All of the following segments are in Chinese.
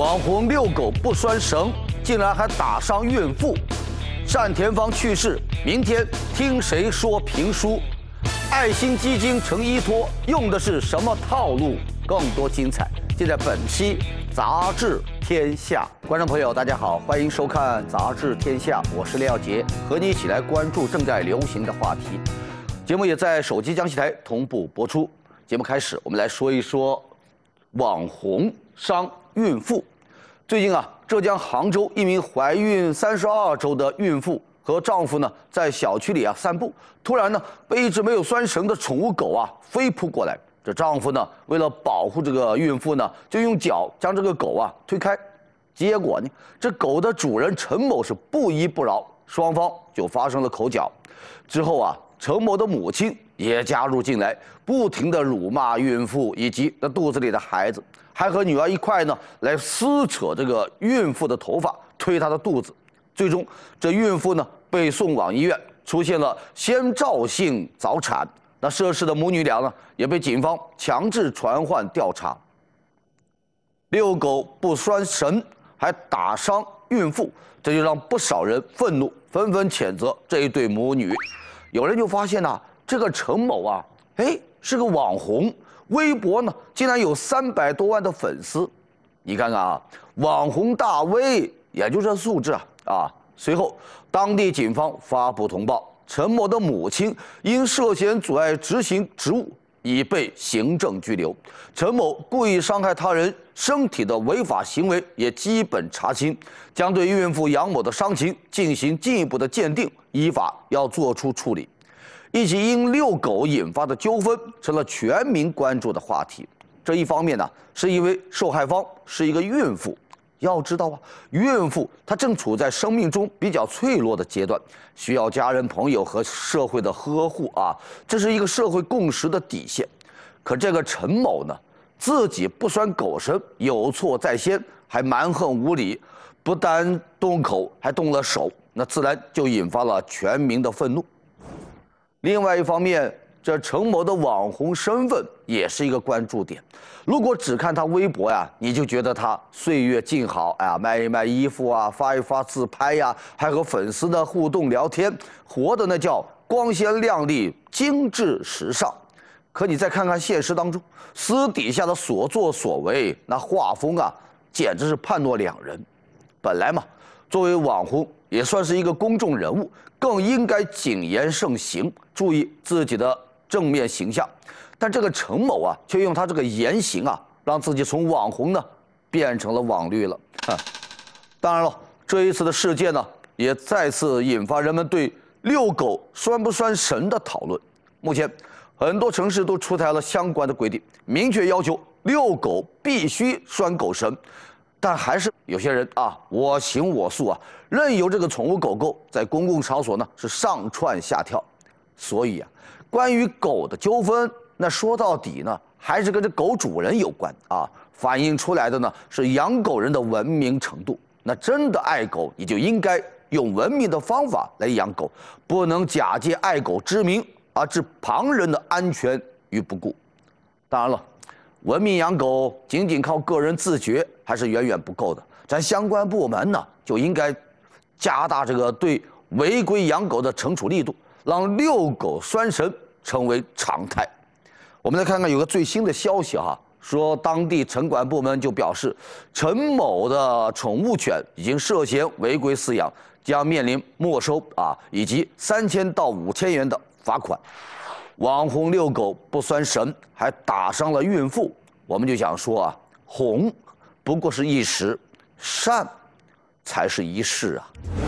网红遛狗不拴绳，竟然还打伤孕妇。单田芳去世，明天听谁说评书？爱心基金成依托，用的是什么套路？更多精彩尽在本期《杂志天下》。观众朋友，大家好，欢迎收看《杂志天下》，我是廖杰，和你一起来关注正在流行的话题。节目也在手机江西台同步播出。节目开始，我们来说一说网红伤孕妇。最近啊，浙江杭州一名怀孕32周的孕妇和丈夫呢，在小区里散步，突然呢，被一只没有拴绳的宠物狗飞扑过来。这丈夫呢，为了保护这个孕妇呢，就用脚将这个狗推开。结果呢，这狗的主人陈某是不依不饶，双方就发生了口角。之后陈某的母亲也加入进来，不停地辱骂孕妇以及那肚子里的孩子，还和女儿一块呢来撕扯这个孕妇的头发，推她的肚子。最终，这孕妇呢被送往医院，出现了先兆性早产。那涉事的母女俩呢也被警方强制传唤调查。遛狗不拴绳，还打伤孕妇，这就让不少人愤怒，纷纷谴责这一对母女。有人就发现这个陈某是个网红，微博呢竟然有300多万的粉丝。你看看网红大 V 也就这素质随后，当地警方发布通报，陈某的母亲因涉嫌阻碍执行职务，已被行政拘留。陈某故意伤害他人身体的违法行为也基本查清，将对孕妇杨某的伤情进行进一步的鉴定，依法要做出处理。一起因遛狗引发的纠纷成了全民关注的话题。这一方面呢，是因为受害方是一个孕妇。要知道孕妇她正处在生命中比较脆弱的阶段，需要家人朋友和社会的呵护这是一个社会共识的底线。可这个陈某呢，自己不拴狗绳，有错在先，还蛮横无理，不单动口，还动了手，那自然就引发了全民的愤怒。另外一方面，这陈某的网红身份也是一个关注点。如果只看他微博你就觉得他岁月静好卖一卖衣服发一发自拍还和粉丝的互动聊天，活的那叫光鲜亮丽、精致时尚。可你再看看现实当中，私底下的所作所为，那画风简直是判若两人。本来嘛，作为网红也算是一个公众人物，更应该谨言慎行，注意自己的正面形象。但这个陈某却用他这个言行让自己从网红呢变成了网绿了。当然了，这一次的事件呢，也再次引发人们对遛狗拴不拴绳的讨论。目前，很多城市都出台了相关的规定，明确要求遛狗必须拴狗绳。但还是有些人我行我素任由这个宠物狗狗在公共场所呢是上蹿下跳。所以关于狗的纠纷，那说到底呢，还是跟这狗主人有关反映出来的呢是养狗人的文明程度。那真的爱狗，你就应该用文明的方法来养狗，不能假借爱狗之名而置旁人的安全于不顾。当然了，文明养狗仅仅靠个人自觉还是远远不够的，咱相关部门呢就应该加大这个对违规养狗的惩处力度，让遛狗拴绳成为常态。我们来看看有个最新的消息说当地城管部门就表示，陈某的宠物犬已经涉嫌违规饲养，将面临没收以及3000到5000元的罚款。网红遛狗不拴绳，还打伤了孕妇，我们就想说红不过是一时，善才是一世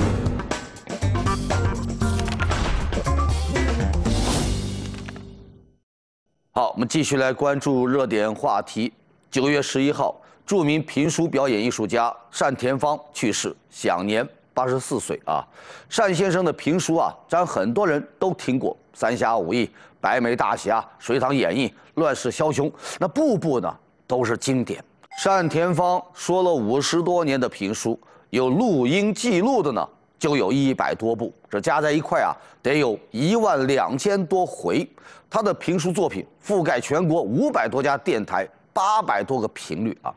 好，我们继续来关注热点话题。9月11号，著名评书表演艺术家单田芳去世，享年84岁单先生的评书咱很多人都听过，《三侠五义》《白眉大侠》《隋唐演义》《乱世枭雄》，那部部呢都是经典。单田芳说了50多年的评书，有录音记录的呢就有100多部，这加在一块得有12000多回。他的评书作品覆盖全国500多家电台，800多个频率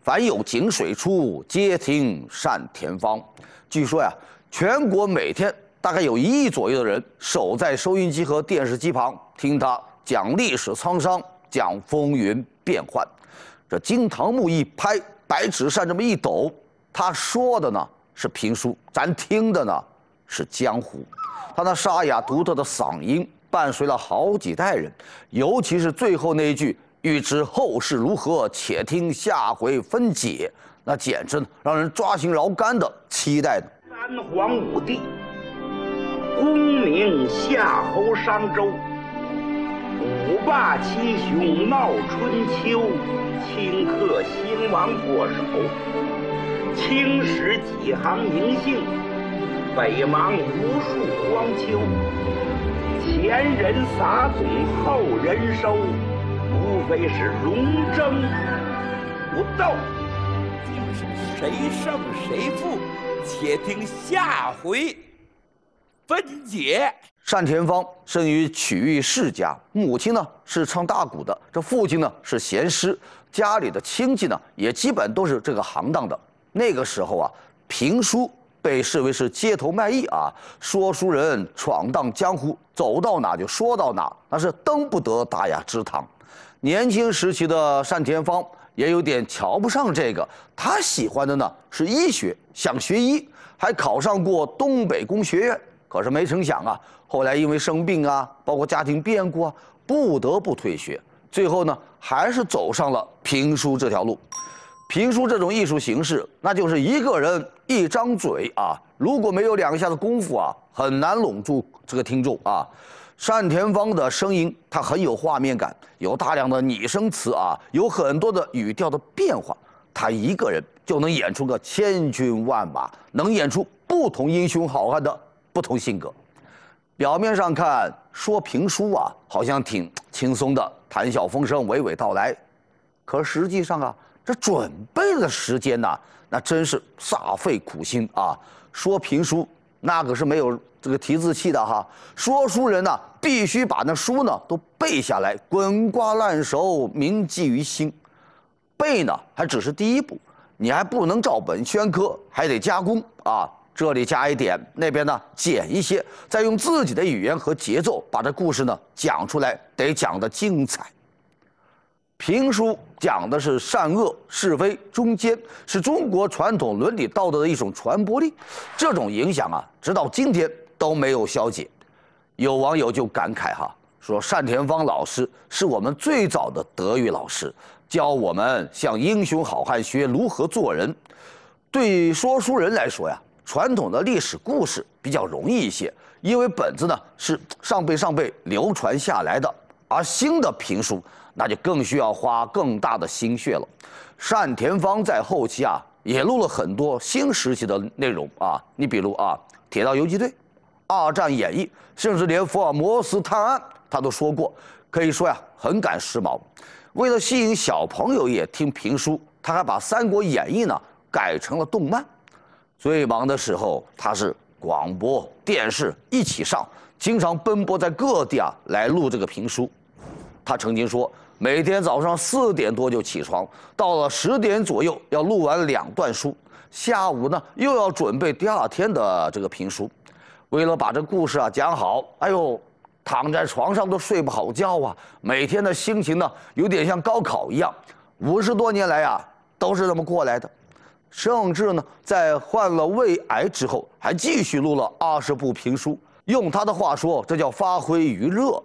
凡有井水出，皆听单田芳。据说呀，全国每天大概有1亿左右的人守在收音机和电视机旁，听他讲历史沧桑，讲风云变幻。这惊堂木一拍，白纸扇这么一抖，他说的呢是评书，咱听的呢是江湖。他那沙哑独特的嗓音伴随了好几代人，尤其是最后那一句“欲知后事如何，且听下回分解”，那简直让人抓心挠肝的期待呢。 三皇五帝，功名夏侯商周，五霸七雄闹春秋，顷刻兴亡过手，青史几行名姓，北邙无数荒丘。前人撒种，后人收，无非是龙争不斗。 竟是谁胜谁负，且听下回分解。 单田芳生于曲艺世家，母亲呢是唱大鼓的，这父亲呢是弦师，家里的亲戚呢也基本都是这个行当的。那个时候啊，评书被视为是街头卖艺啊，说书人闯荡江湖，走到哪就说到哪，那是登不得大雅之堂。年轻时期的单田芳也有点瞧不上这个，他喜欢的呢是医学，想学医，还考上过东北工学院。可是没成想啊，后来因为生病啊，包括家庭变故啊，不得不退学。最后呢，还是走上了评书这条路。评书这种艺术形式，那就是一个人一张嘴啊，如果没有2下的功夫啊，很难拢住这个听众啊。单田芳的声音，它很有画面感，有大量的拟声词啊，有很多的语调的变化。他一个人就能演出个千军万马，能演出不同英雄好汉的不同性格。表面上看说评书啊，好像挺轻松的，谈笑风生，娓娓道来。可实际上啊，这准备的时间呐，那真是煞费苦心啊。说评书那可是没有这个提字器的哈，说书人呢必须把那书呢都背下来，滚瓜烂熟，铭记于心。背呢还只是第一步，你还不能照本宣科，还得加工啊。这里加一点，那边呢减一些，再用自己的语言和节奏把这故事呢讲出来，得讲得精彩。评书讲的是善恶是非忠奸，是中国传统伦理道德的一种传播力，这种影响啊，直到今天都没有消解。有网友就感慨哈，说单田芳老师是我们最早的德育老师，教我们向英雄好汉学如何做人。对说书人来说呀，传统的历史故事比较容易一些，因为本子呢是上辈流传下来的，而新的评书那就更需要花更大的心血了。单田芳在后期啊也录了很多新时期的内容啊，你比如啊《铁道游击队》、二战演义，甚至连福尔摩斯探案他都说过，可以说呀很赶时髦。为了吸引小朋友也听评书，他还把《三国演义》呢改成了动漫。最忙的时候，他是广播、电视一起上，经常奔波在各地啊来录这个评书。他曾经说，每天早上4点多就起床，到了10点左右要录完2段书，下午呢又要准备第2天的这个评书。为了把这故事啊讲好，哎呦，躺在床上都睡不好觉啊，每天的心情呢有点像高考一样。50多年来啊都是这么过来的。甚至呢，在患了胃癌之后，还继续录了20部评书。用他的话说，这叫发挥余热。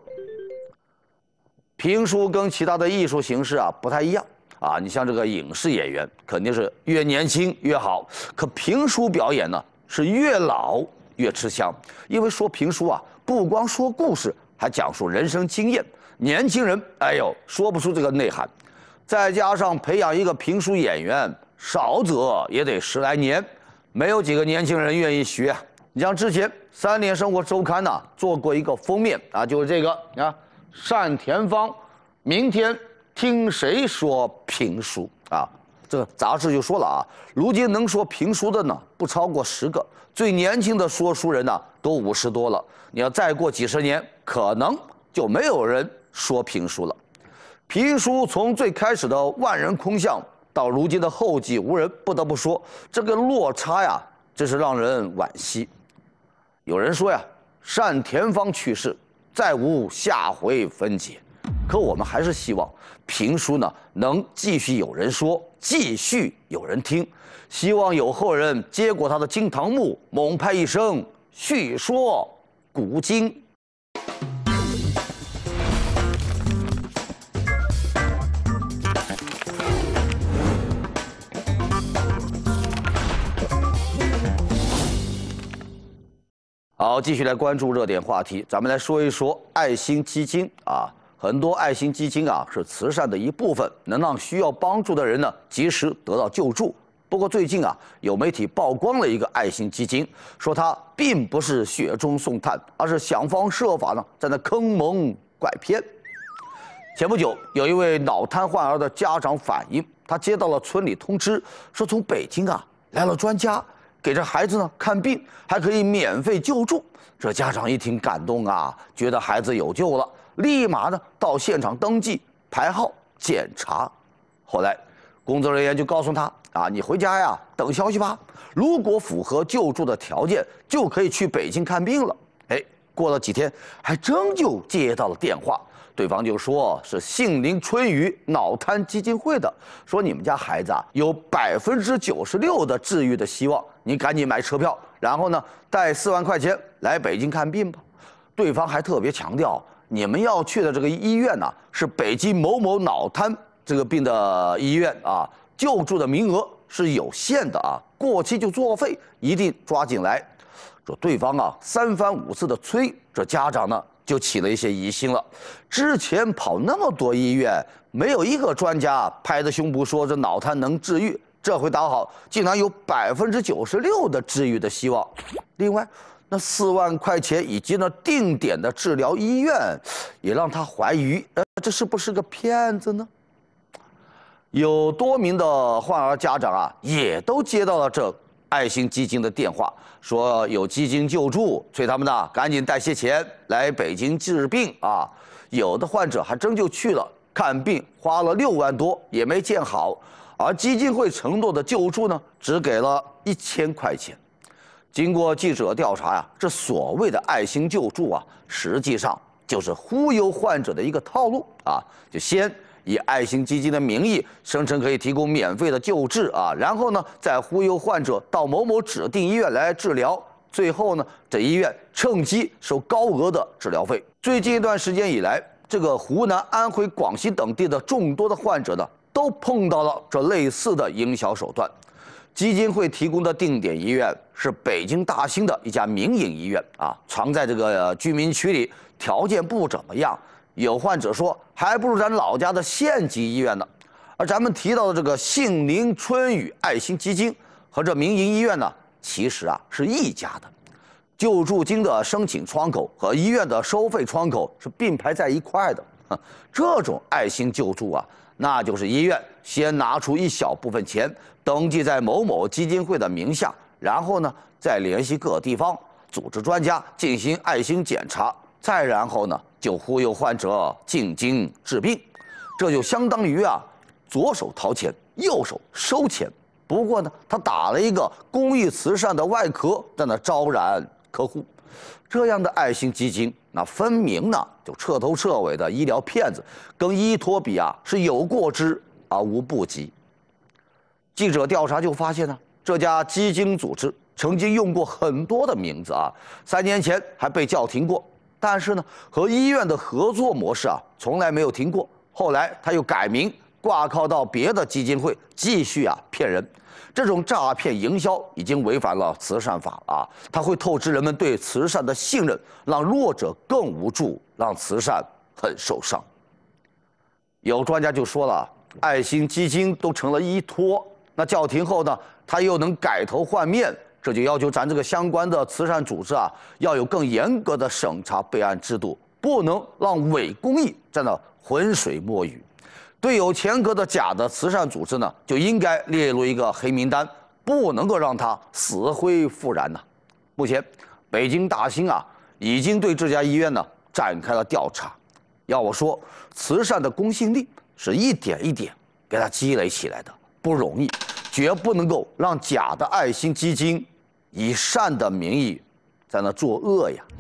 评书跟其他的艺术形式啊不太一样啊，你像这个影视演员肯定是越年轻越好，可评书表演呢是越老越吃香，因为说评书啊不光说故事，还讲述人生经验。年轻人哎呦说不出这个内涵，再加上培养一个评书演员，少则也得10来年，没有几个年轻人愿意学。你像之前《3联生活周刊》呢做过一个封面啊，就是这个啊，单田芳，明天听谁说评书啊？这个杂志就说了啊，如今能说评书的呢不超过10个，最年轻的说书人呢都50多了。你要再过几十年，可能就没有人说评书了。评书从最开始的万人空巷， 到如今的后继无人，不得不说这个落差呀，真是让人惋惜。有人说呀，单田芳去世，再无下回分解。可我们还是希望评书呢能继续有人说，继续有人听。希望有后人接过他的惊堂木，猛拍一声，续说古今。好，继续来关注热点话题，咱们来说一说爱心基金啊。很多爱心基金啊是慈善的一部分，能让需要帮助的人呢及时得到救助。不过最近啊，有媒体曝光了一个爱心基金，说它并不是雪中送炭，而是想方设法呢在那坑蒙拐骗。前不久，有一位脑瘫患儿的家长反映，他接到了村里通知，说从北京啊来了专家，给这孩子呢看病，还可以免费救助。这家长一听感动啊，觉得孩子有救了，立马呢到现场登记、排号、检查。后来，工作人员就告诉他啊，你回家呀等消息吧。如果符合救助的条件，就可以去北京看病了。哎，过了几天，还真就接到了电话。对方就说是杏林春雨脑瘫基金会的，说你们家孩子啊有96%的治愈的希望，你赶紧买车票，然后呢带4万块钱来北京看病吧。对方还特别强调，你们要去的这个医院呢是北京某某脑瘫这个病的医院啊，救助的名额是有限的啊，过期就作废，一定抓紧来。这对方啊3番5次的催，这家长呢就起了一些疑心了。之前跑那么多医院，没有一个专家拍着胸脯说这脑瘫能治愈，这回倒好，竟然有96%的治愈的希望。另外，那4万块钱以及那定点的治疗医院，也让他怀疑，这是不是个骗子呢？有多名的患儿家长啊，也都接到了这爱心基金的电话，说有基金救助，催他们呢赶紧带些钱来北京治病啊。有的患者还真就去了看病，花了6万多也没见好，而基金会承诺的救助呢，只给了1000块钱。经过记者调查呀，这所谓的爱心救助啊，实际上就是忽悠患者的一个套路啊，就先以爱心基金的名义声称可以提供免费的救治啊，然后呢再忽悠患者到某某指定医院来治疗，最后呢这医院趁机收高额的治疗费。最近一段时间以来，这个湖南、安徽、广西等地的众多的患者呢，都碰到了这类似的营销手段。基金会提供的定点医院是北京大兴的一家民营医院啊，藏在这个居民区里，条件不怎么样。有患者说，还不如咱老家的县级医院呢。而咱们提到的这个杏林春雨爱心基金和这民营医院呢，其实啊是一家的。救助金的申请窗口和医院的收费窗口是并排在一块的。这种爱心救助啊，那就是医院先拿出一小部分钱，登记在某某基金会的名下，然后呢再联系各地方组织专家进行爱心检查，再然后呢就忽悠患者进京治病。这就相当于啊左手掏钱，右手收钱。不过呢，他打了一个公益慈善的外壳，在那招揽客户。这样的爱心基金，那分明呢就彻头彻尾的医疗骗子，跟依托比啊是有过之而无不及。记者调查就发现呢，这家基金组织曾经用过很多的名字啊，3年前还被叫停过，但是呢，和医院的合作模式啊从来没有停过。后来他又改名，挂靠到别的基金会，继续啊骗人。这种诈骗营销已经违反了慈善法啊！它会透支人们对慈善的信任，让弱者更无助，让慈善很受伤。有专家就说了，爱心基金都成了依托，那叫停后呢，它又能改头换面，这就要求咱这个相关的慈善组织啊，要有更严格的审查备案制度，不能让伪公益在那浑水摸鱼。对有前科的假的慈善组织呢，就应该列入一个黑名单，不能够让它死灰复燃呐。目前，北京大兴啊已经对这家医院呢展开了调查。要我说，慈善的公信力是一点一点给它积累起来的， 不容易，绝不能够让假的爱心基金以善的名义在那作恶呀。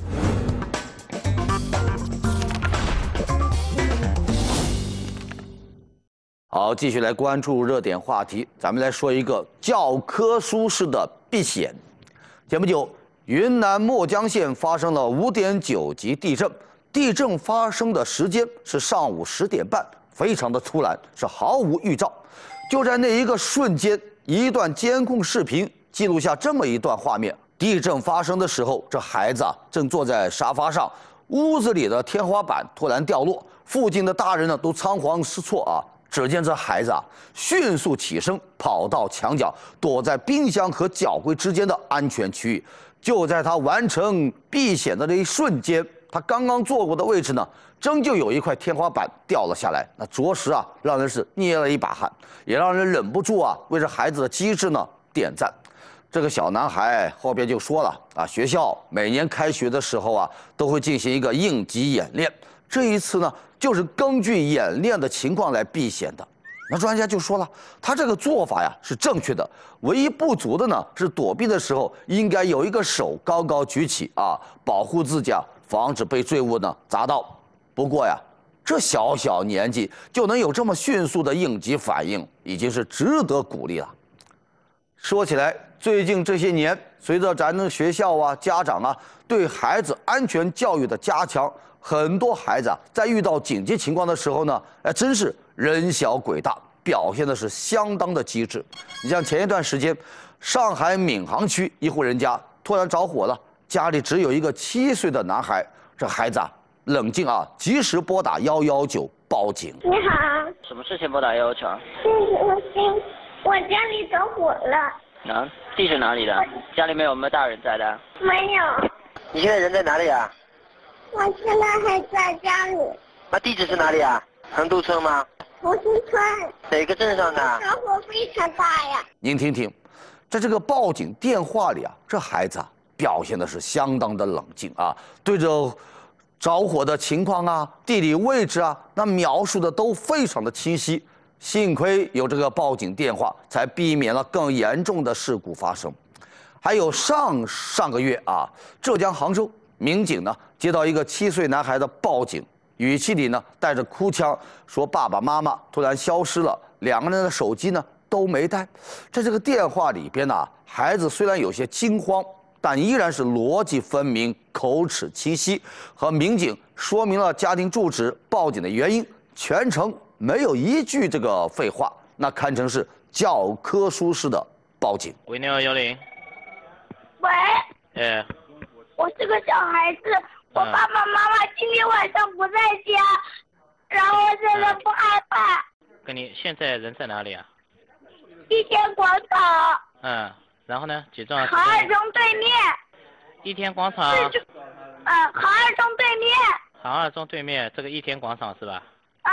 好，继续来关注热点话题，咱们来说一个教科书式的避险。前不久，云南墨江县发生了5.9级地震，地震发生的时间是上午10点半，非常的突然，是毫无预兆。就在那一个瞬间，一段监控视频记录下这么一段画面：地震发生的时候，这孩子正坐在沙发上，屋子里的天花板突然掉落，附近的大人呢都仓皇失措啊。只见这孩子迅速起身，跑到墙角，躲在冰箱和脚柜之间的安全区域。就在他完成避险的那一瞬间，他刚刚坐过的位置呢，真就有一块天花板掉了下来。那着实让人是捏了一把汗，也让人忍不住为这孩子的机智呢点赞。这个小男孩后边就说了学校每年开学的时候都会进行一个应急演练，这一次呢，就是根据演练的情况来避险的。那专家就说了，他这个做法是正确的，唯一不足的呢是躲避的时候应该有一个手高高举起保护自己防止被坠物呢砸到。不过这小小年纪就能有这么迅速的应急反应，已经是值得鼓励了。说起来，最近这些年，随着咱们学校家长对孩子安全教育的加强，很多孩子在遇到紧急情况的时候呢，真是人小鬼大，表现的是相当的机智。你像前一段时间，上海闵行区一户人家突然着火了，家里只有一个7岁的男孩，这孩子冷静及时拨打119报警。 你好， 什么事情拨打119？ 我家里着火了。 地址哪里的？家里面有没有大人在的？ 没有。 你现在人在哪里啊？ 我现在还在家里。 那地址是哪里啊？横渡村吗？ 福兴村。 哪个镇上的？ 着火非常大呀。 您听听，在这个报警电话里这孩子表现的是相当的冷静对着着火的情况地理位置那描述的都非常的清晰。幸亏有这个报警电话，才避免了更严重的事故发生。还有上个月浙江杭州民警呢接到一个7岁男孩的报警，语气里呢带着哭腔，说爸爸妈妈突然消失了，2个人的手机呢都没带。在这个电话里边孩子虽然有些惊慌，但依然是逻辑分明、口齿清晰，和民警说明了家庭住址、报警的原因，全程没有一句这个废话，那堪称是教科书式的报警。 喂，你好，110。 喂。我是个小孩子，我爸爸妈妈今天晚上不在家，然后我现在不害怕。 跟你现在人在哪里啊？ 一天广场。 然后呢？几幢？ 航二中对面。 一天广场。 航二中对面。 航二中对面，这个一天广场是吧？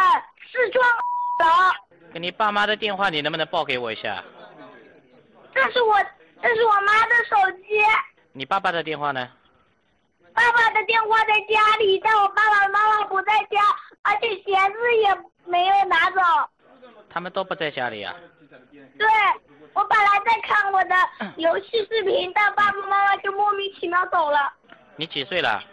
4幢楼。 跟你爸妈的电话，你能不能报给我一下？ 这是我妈的手机。 你爸爸的电话呢？ 爸爸的电话在家里，但我爸爸妈妈不在家，而且鞋子也没有拿走。 他们都不在家里啊？ 对，我本来在看我的游戏视频，但爸爸妈妈就莫名其妙走了。 你几岁了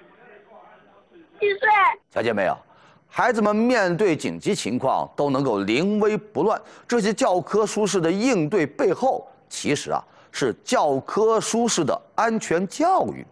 ？7岁。 瞧见没有？孩子们面对紧急情况都能够临危不乱，这些教科书式的应对背后，其实是教科书式的安全教育。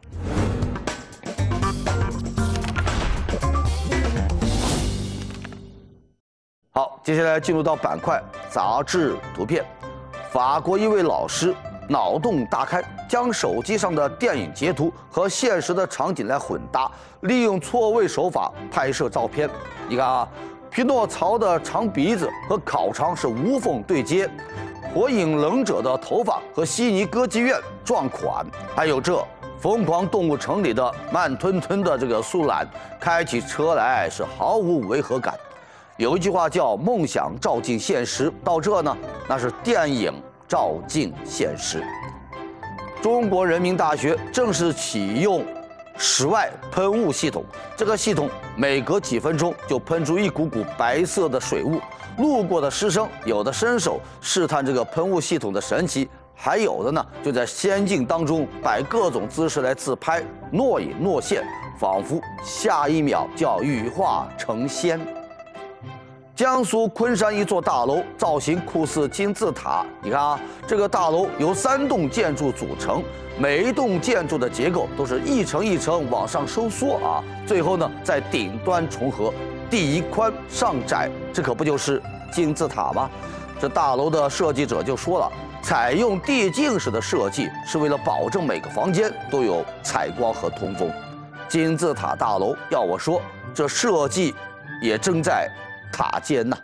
好，接下来进入到板块杂志图片。法国一位老师脑洞大开，将手机上的电影截图和现实的场景来混搭，利用错位手法拍摄照片。你看匹诺曹的长鼻子和烤肠是无缝对接，火影忍者的头发和悉尼歌剧院撞款，还有这疯狂动物城里的慢吞吞的这个苏兰，开起车来是毫无违和感。有一句话叫“梦想照进现实”，到这呢，那是电影照进现实。中国人民大学正式启用室外喷雾系统，这个系统每隔几分钟就喷出一股股白色的水雾， 路过的师生有的伸手试探这个喷雾系统的神奇，还有的呢就在仙境当中摆各种姿势来自拍，若隐若现，仿佛下一秒就要羽化成仙。江苏昆山一座大楼造型酷似金字塔，你看啊，这个大楼由3栋建筑组成，每一栋建筑的结构都是一层一层往上收缩啊，最后呢在顶端重合，底宽上窄，这可不就是金字塔吗？这大楼的设计者就说了，采用递进式的设计是为了保证每个房间都有采光和通风。金字塔大楼，要我说，这设计也正在塔尖呐。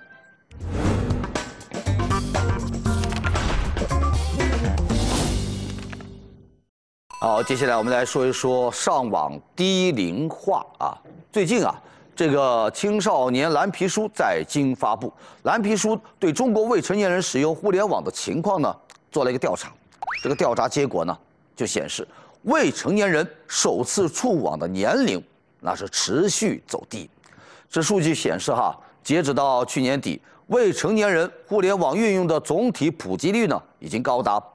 好，接下来我们来说一说上网低龄化啊。最近啊，这个青少年蓝皮书在京发布，蓝皮书对中国未成年人使用互联网的情况呢做了一个调查。这个调查结果呢就显示，未成年人首次触网的年龄那是持续走低。这数据显示哈，截止到去年底，未成年人互联网运用的总体普及率呢已经高达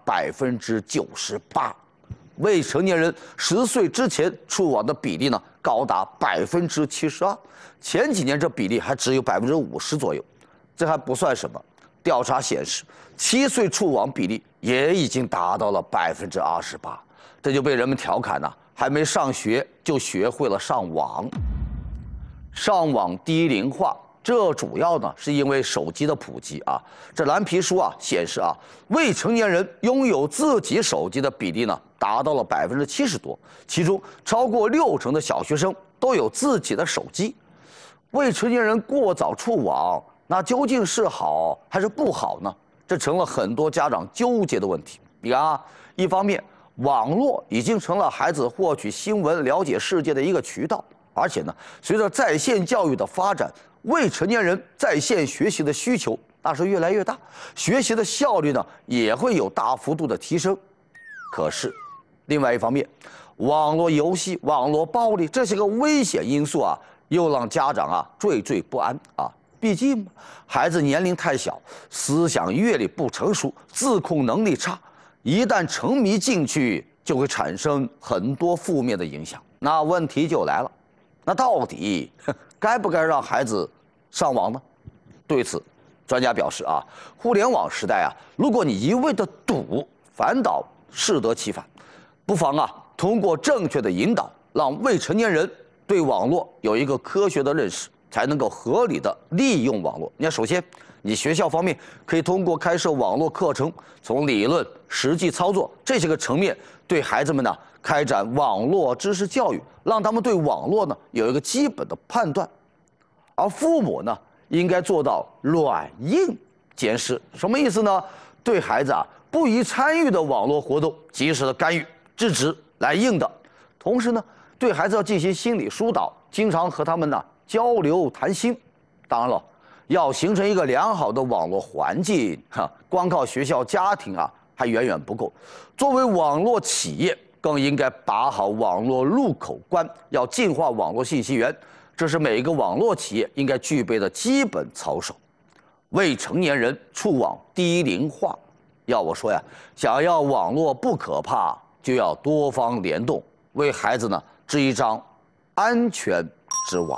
98%。未成年人10岁之前触网的比例呢，高达72%。前几年这比例还只有50%左右。这还不算什么，调查显示，7岁触网比例也已经达到了28%。这就被人们调侃呢，还没上学就学会了上网。上网低龄化，这主要呢是因为手机的普及啊。这蓝皮书啊显示啊，未成年人拥有自己手机的比例呢达到了70%多，其中超过60%的小学生都有自己的手机。未成年人过早触网，那究竟是好还是不好呢？这成了很多家长纠结的问题。你看啊，一方面，网络已经成了孩子获取新闻、了解世界的一个渠道。而且呢，随着在线教育的发展，未成年人在线学习的需求那是越来越大，学习的效率呢也会有大幅度的提升。可是，另外一方面，网络游戏、网络暴力这些个危险因素啊，又让家长啊惴惴不安啊。毕竟孩子年龄太小，思想阅历不成熟，自控能力差，一旦沉迷进去，就会产生很多负面的影响。那问题就来了。那到底该不该让孩子上网呢？对此，专家表示啊，互联网时代啊，如果你一味的堵，反倒适得其反。不妨啊，通过正确的引导，让未成年人对网络有一个科学的认识，才能够合理的利用网络。你看，首先，你学校方面可以通过开设网络课程，从理论、实际操作这些个层面，对孩子们呢开展网络知识教育，让他们对网络呢有一个基本的判断。而父母呢，应该做到软硬兼施。什么意思呢？对孩子啊不宜参与的网络活动及时的干预制止，来硬的。同时呢，对孩子要进行心理疏导，经常和他们呢交流谈心。当然了，要形成一个良好的网络环境，光靠学校、家庭啊还远远不够。作为网络企业，更应该把好网络入口关，要净化网络信息源，这是每个网络企业应该具备的基本操守。未成年人触网低龄化，要我说呀，想要网络不可怕，就要多方联动，为孩子呢织一张安全之网。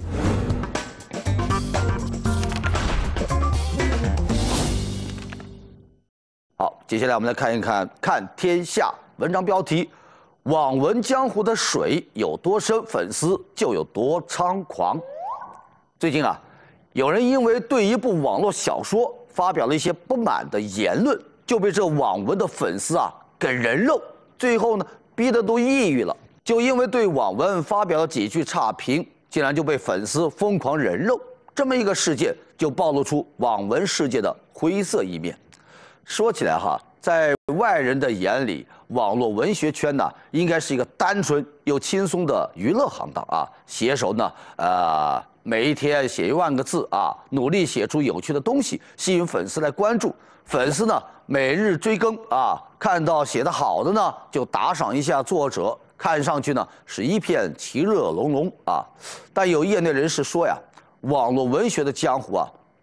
好，接下来我们来看一看《看天下》文章标题：网文江湖的水有多深，粉丝就有多猖狂。最近啊，有人因为对一部网络小说发表了一些不满的言论，就被这网文的粉丝啊给人肉，最后呢逼得都抑郁了。就因为对网文发表了几句差评，竟然就被粉丝疯狂人肉，这么一个事件就暴露出网文世界的灰色一面。说起来哈，在外人的眼里，网络文学圈呢，应该是一个单纯又轻松的娱乐行当啊。写手呢，每一天写1万个字啊，努力写出有趣的东西，吸引粉丝来关注。粉丝呢，每日追更啊，看到写得好的呢，就打赏一下作者，看上去呢是一片其乐融融啊。但有业内人士说呀，网络文学的江湖啊，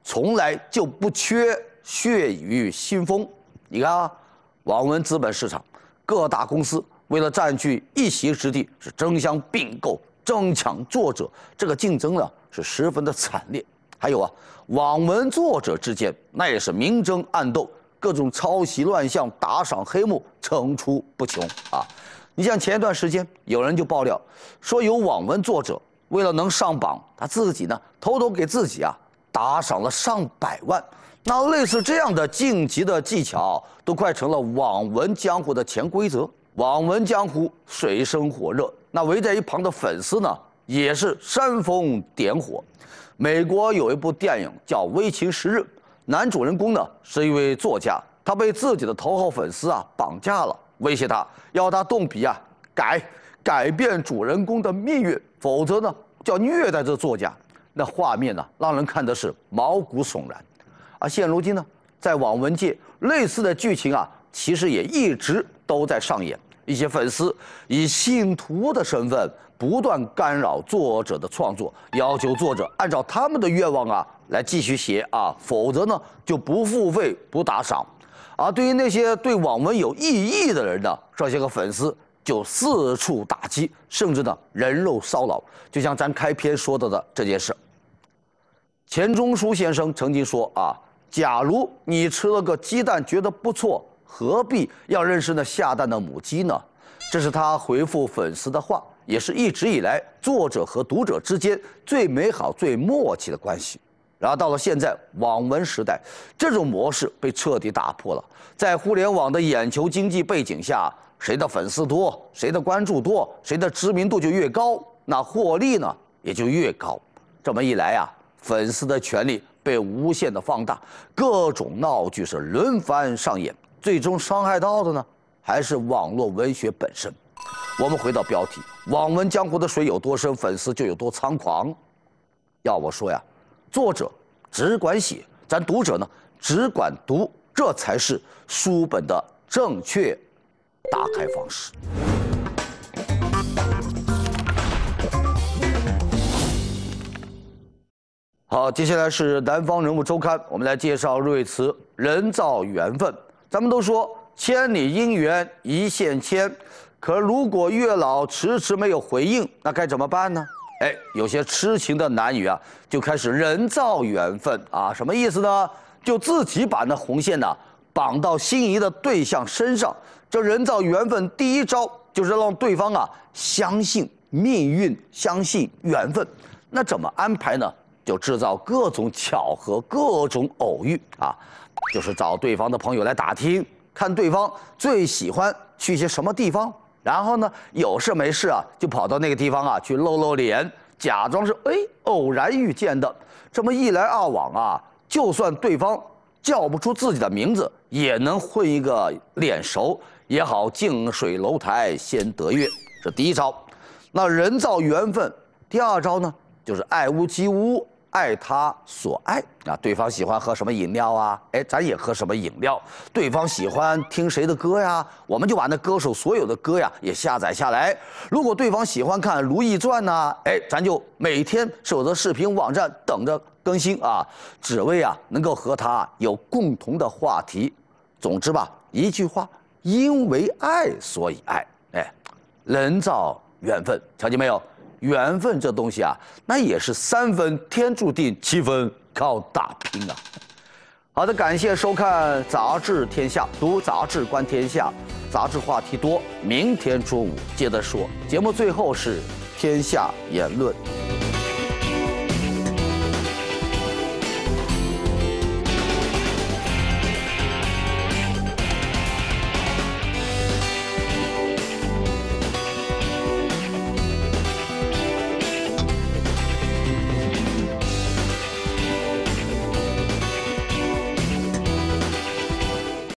从来就不缺血雨腥风。你看啊，网文资本市场各大公司为了占据一席之地，是争相并购、争抢作者，这个竞争呢是十分的惨烈。还有啊，网文作者之间那也是明争暗斗，各种抄袭乱象、打赏黑幕层出不穷啊。你像前一段时间，有人就爆料说，有网文作者为了能上榜，他自己呢偷偷给自己啊打赏了上百万。那类似这样的晋级的技巧，都快成了网文江湖的潜规则。网文江湖水深火热，那围在一旁的粉丝呢，也是煽风点火。美国有一部电影叫《危情10日》，男主人公呢是一位作家，他被自己的头号粉丝啊绑架了，威胁他要他动笔啊改变主人公的命运，否则呢就要虐待这作家。那画面呢让人看的是毛骨悚然。而现如今呢，在网文界类似的剧情啊，其实也一直都在上演。一些粉丝以信徒的身份不断干扰作者的创作，要求作者按照他们的愿望啊来继续写啊，否则呢就不付费不打赏。而对于那些对网文有异议的人呢，这些个粉丝就四处打击，甚至呢人肉骚扰。就像咱开篇说到的这件事，钱钟书先生曾经说啊，假如你吃了个鸡蛋觉得不错，何必要认识那下蛋的母鸡呢？这是他回复粉丝的话，也是一直以来作者和读者之间最美好、最默契的关系。然而到了现在网文时代，这种模式被彻底打破了。在互联网的眼球经济背景下，谁的粉丝多，谁的关注多，谁的知名度就越高，那获利呢也就越高。这么一来啊，粉丝的权利被无限的放大，各种闹剧是轮番上演，最终伤害到的呢，还是网络文学本身。我们回到标题，网文江湖的水有多深，粉丝就有多猖狂。要我说呀，作者只管写，咱读者呢只管读，这才是书本的正确打开方式。好，接下来是南方人物周刊，我们来介绍瑞词人造缘分。咱们都说千里姻缘一线牵，可如果月老迟迟没有回应，那该怎么办呢？哎，有些痴情的男女啊，就开始人造缘分啊，什么意思呢？就自己把那红线呢绑到心仪的对象身上。这人造缘分第一招就是让对方啊相信命运，相信缘分。那怎么安排呢？就制造各种巧合、各种偶遇啊，就是找对方的朋友来打听，看对方最喜欢去些什么地方，然后呢，有事没事啊，就跑到那个地方啊去露露脸，假装是偶然遇见的。这么一来二往啊，就算对方叫不出自己的名字，也能混一个脸熟，也好近水楼台先得月。这第一招。那人造缘分，第二招呢，就是爱屋及乌。爱他所爱啊，对方喜欢喝什么饮料啊？哎，咱也喝什么饮料。对方喜欢听谁的歌呀？我们就把那歌手所有的歌呀也下载下来。如果对方喜欢看《如懿传》呢，哎，咱就每天守着视频网站等着更新啊，只为啊能够和他有共同的话题。总之吧，一句话，因为爱所以爱。哎，人造缘分，瞧见没有？缘分这东西啊，那也是3分天注定，7分靠打拼啊。好的，感谢收看《杂志天下》，读杂志观天下，杂志话题多。明天中午接着说。节目最后是天下言论。